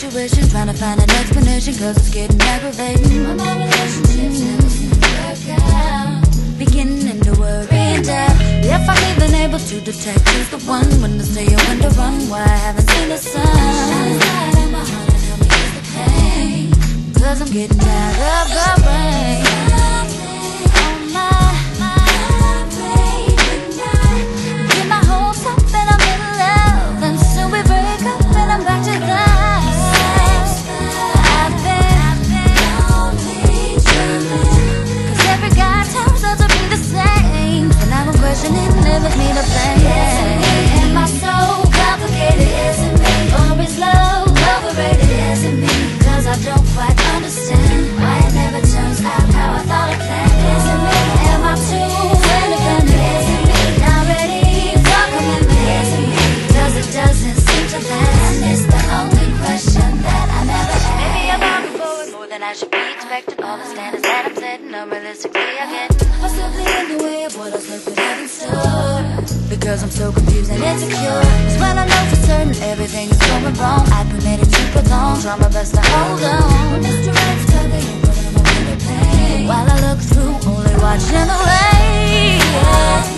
situation, trying to find an explanation, cause it's getting aggravating. My relationships never seem to work out, beginning to worry and doubt if I'm even able to detect who's the one, when to stay or when to run, why I haven't seen the sun. Shine a light on my heart and help me ease the pain, cause I'm getting tired of the rain. Oh my baby, get my hopes up and I'm in love, and soon we break up and I'm back to that. I've been lonely dreaming, cause every guy turns out to be the same, so now I'm questioning if it's me to blame. Isn't me, am I so complicated? Isn't me, or is love overrated? Isn't me, cause I don't quite understand why it never turns out how I thought it planned. Isn't me, am I too independent? Isn't me, not ready for commitment? Isn't me, cause it doesn't seem to last, and it's the only question that I never asked. Maybe I'm arguing forward more than I should be, expecting all the standards that I'm setting unrealistically again, or simply in the way of what I was looking at in store, because I'm so confused and insecure. Cause when I know for certain everything is going wrong, I permit it to prolong, try my best to hold on. When instruments tugging and putting them in the pain, while I look through, only watching the rain.